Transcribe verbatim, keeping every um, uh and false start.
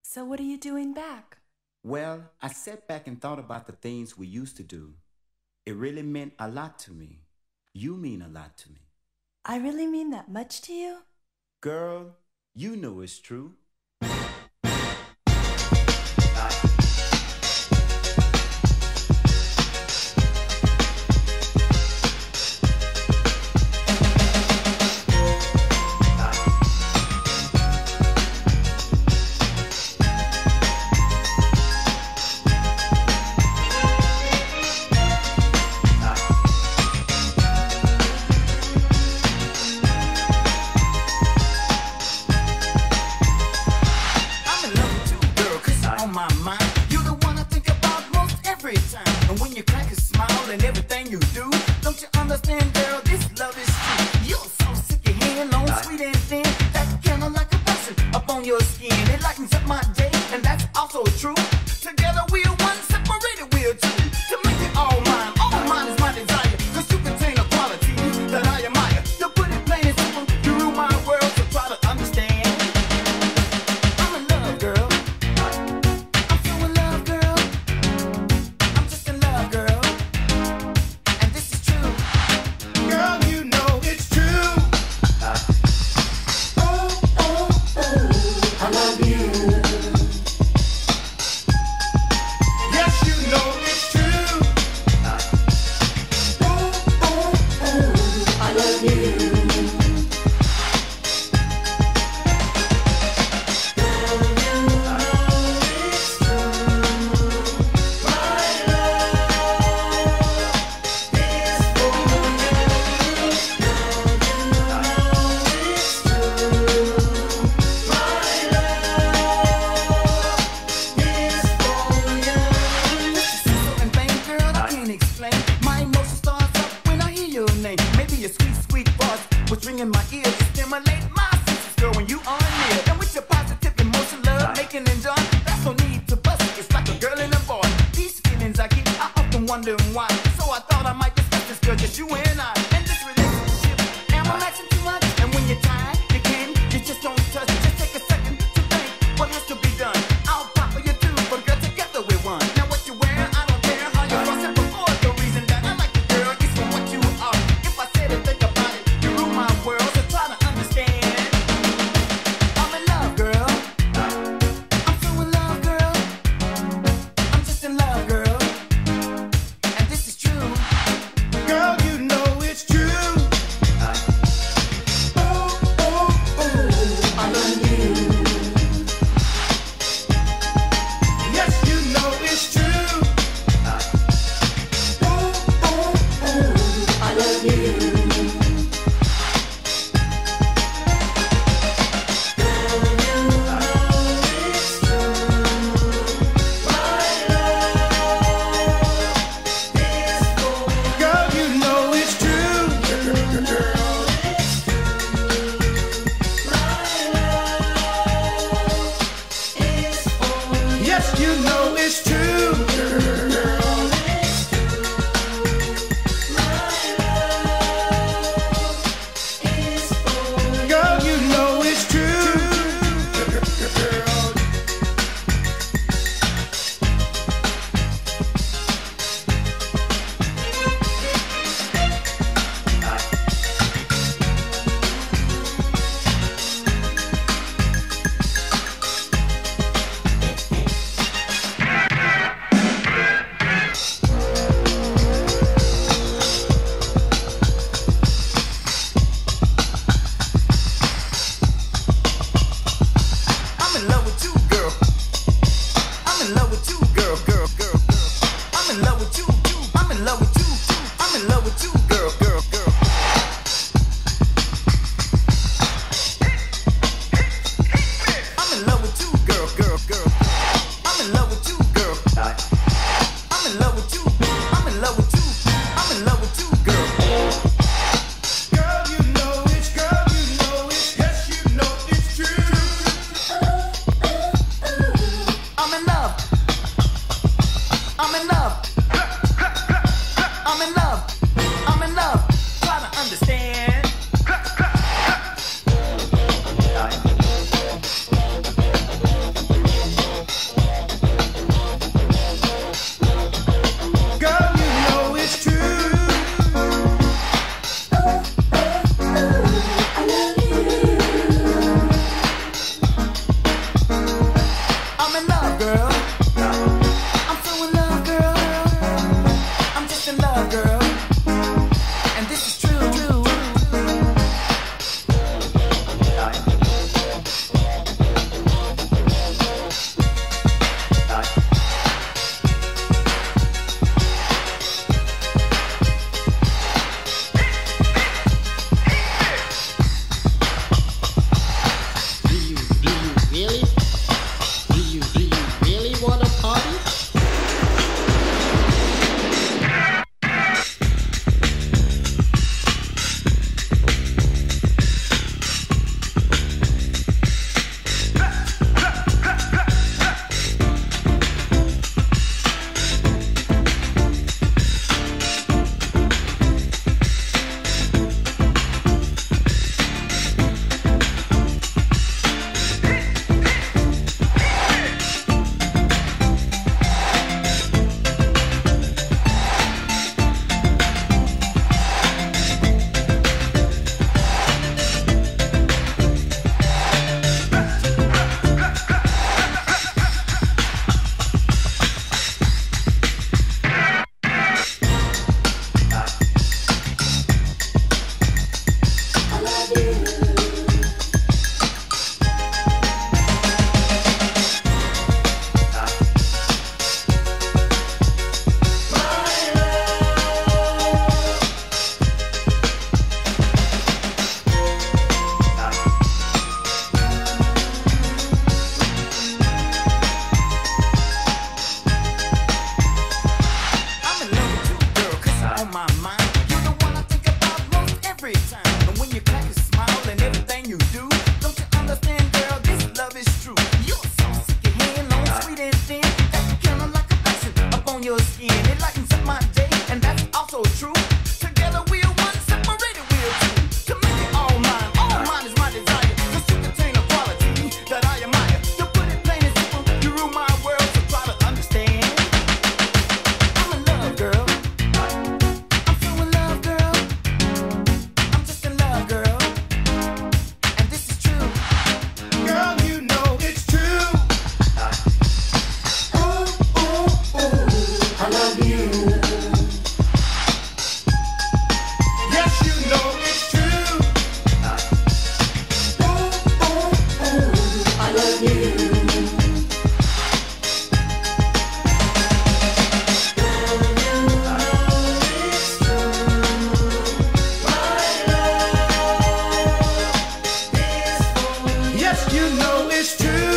So what are you doing back? Well, I sat back and thought about the things we used to do. It really meant a lot to me. You mean a lot to me. I really mean that much to you? Girl, you know it's true. And everything you do, don't you understand, girl? This love is true. You're so sick, your hand long, sweet and thin. That kind of like a passion up on your skin. It lightens up my day, and that's also true. Together we're one, separated we're two. To make it all mine, all mine is my desire. Cause you contain a quality that I admire. To put it plain and simple, you rule my world, so try to understand. I'm in love, girl. I'm so in love, girl. I'm just in love, girl. What's ringing my ears to stimulate my senses, girl, when you are near. And with your positive emotion, love, making and joy, that's no need to bust it. It's like a girl and a boy. These feelings I keep, I often wonder why. So I thought I might discuss this, girl, just you and I. And this relationship, am I matching too much? And when you're tired, you can, you just don't touch. Just take a second to think what has to be done. I'll pop for you too, but girl, together we're one. Now what you wear, I don't care how you cross it before. The reason that I like you, girl, is for what you are. If I said it, think about it. My world, so try to understand. I'm in love, girl. I'm so in love, girl. I'm just in love, girl. And this is true. Girl, you know it's true. Oh, oh, oh, I love you. Yes, you know it's true. Oh, oh, oh, I love you. know it's true.